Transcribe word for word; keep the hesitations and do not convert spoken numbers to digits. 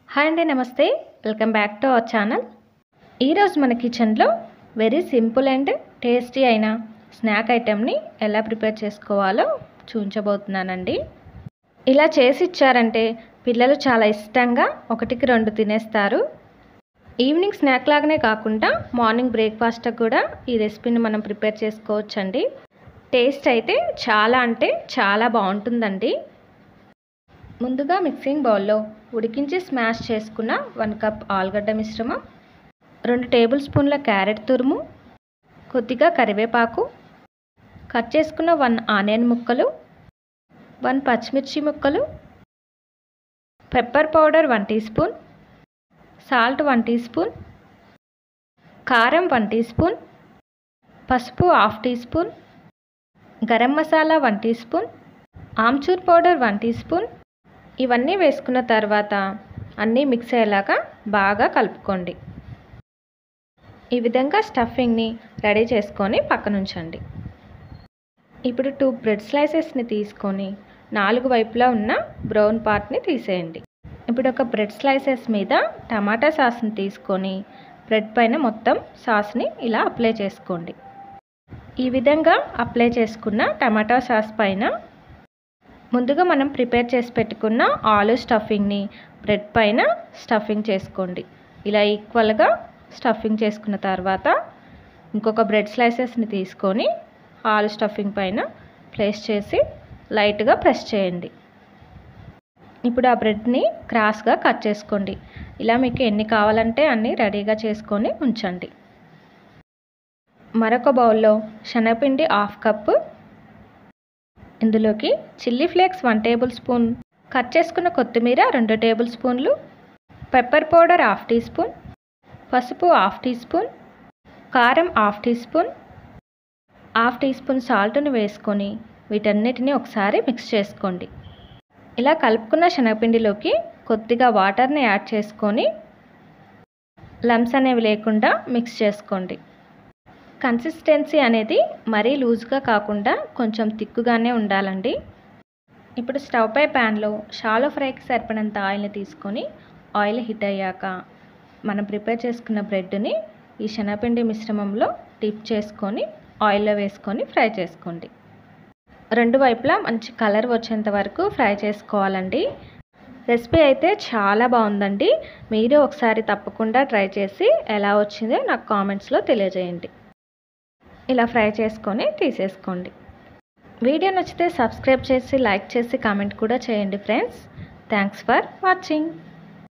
Hi అండి, namaste. Welcome back to our channel. ఈరోజు మన కిచెన్లో వెరీ సింపుల్ అండ్ టేస్టీ అయిన స్నాక్ ఐటెంని ఎలా ప్రిపేర్ చేసుకోవాలో చూపించబోతున్నానండి. ఇలా చేసి ఇచ్చారంటే పిల్లలు చాలా ఇష్టంగా ఒకటికి రెండు తినేస్తారు. ఈవినింగ్ స్నాక్ లాగానే కాకుండా మార్నింగ్ బ్రేక్ఫాస్ట్ కూడా ఈ రెసిపీని మనం ప్రిపేర్ చేసుకోవచ్చండి. టేస్ట్ అయితే చాలా అంటే చాలా బాగుంటుందండి. ముందుగా మిక్సింగ్ బౌల్లో ఉడికించి స్మాష్ చేసుకున్న వన్ కప్ ఆలుగడ్డ మిశ్రమం, రెండు టేబుల్ స్పూన్ల క్యారెట్ తురుము, కొద్దిగా కరివేపాకు, కట్ చేసుకున్న వన్ ఆనియన్ ముక్కలు, వన్ పచ్చిమిర్చి ముక్కలు, pepper powder one teaspoon, salt one teaspoon, కారం వన్ టీ స్పూన్, పసుపు half teaspoon, garam masala one teaspoon, amchur powder one teaspoon. ఇవన్నీ వేసుకున్న తర్వాత అన్నీ మిక్స్ అయ్యేలాగా బాగా కలుపుకోండి. ఈ విధంగా స్టఫింగ్ని రెడీ చేసుకొని పక్కన ఉంచండి. ఇప్పుడు టూ బ్రెడ్ స్లైసెస్ని తీసుకొని నాలుగు వైపులా ఉన్న బ్రౌన్ పార్ట్ని తీసేయండి. ఇప్పుడు ఒక బ్రెడ్ స్లైసెస్ మీద టమాటా సాస్ని తీసుకొని బ్రెడ్ పైన మొత్తం సాస్ని ఇలా అప్లై చేసుకోండి. ఈ విధంగా అప్లై చేసుకున్న టమాటా సాస్ పైన ముందుగా మనం ప్రిపేర్ చేసి పెట్టుకున్న ఆలు స్టఫింగ్ని బ్రెడ్ పైన స్టఫింగ్ చేసుకోండి. ఇలా ఈక్వల్గా స్టఫింగ్ చేసుకున్న తర్వాత ఇంకొక బ్రెడ్ స్లైసెస్ని తీసుకొని ఆలు స్టఫింగ్ పైన ప్లేస్ చేసి లైట్గా ప్రెస్ చేయండి. ఇప్పుడు ఆ బ్రెడ్ని క్రాస్గా కట్ చేసుకోండి. ఇలా మీకు ఎన్ని కావాలంటే అన్ని రెడీగా చేసుకొని ఉంచండి. మరొక బౌల్లో శనగపిండి హాఫ్ కప్పు, ఇందులోకి chilli flakes one tablespoon, cut చేసుకున్న కొత్తిమీర రెండు టేబుల్ స్పూన్లు, pepper powder half teaspoon, పసుపు హాఫ్ టీ స్పూన్, కారం half teaspoon, half teaspoon సాల్ట్ని వేసుకొని వీటన్నిటిని ఒకసారి మిక్స్ చేసుకోండి. ఇలా కలుపుకున్న శనగపిండిలోకి కొద్దిగా వాటర్ని యాడ్ చేసుకొని లమ్స్ అనేవి లేకుండా మిక్స్ చేసుకోండి. కన్సిస్టెన్సీ అనేది మరీ లూజ్గా కాకుండా కొంచెం తిక్కుగానే ఉండాలండి. ఇప్పుడు స్టవ్ పై ప్యాన్లో షాలో ఫ్రైకి సరిపడినంత ఆయిల్ని తీసుకొని ఆయిల్ హీట్ అయ్యాక మనం ప్రిపేర్ చేసుకున్న బ్రెడ్ని ఈ శనగపిండి మిశ్రమంలో డిప్ చేసుకొని ఆయిల్లో వేసుకొని ఫ్రై చేసుకోండి. రెండు వైపులా మంచి కలర్ వచ్చేంత వరకు ఫ్రై చేసుకోవాలండి. రెసిపీ అయితే చాలా బాగుందండి. మీరు ఒకసారి తప్పకుండా ట్రై చేసి ఎలా వచ్చిందో నాకు కామెంట్స్లో తెలియజేయండి. ఇలా ఫ్రై చేసుకొని తీసేసుకోండి. వీడియో నచ్చితే సబ్స్క్రైబ్ చేసి లైక్ చేసి కామెంట్ కూడా చేయండి ఫ్రెండ్స్. Thanks for watching.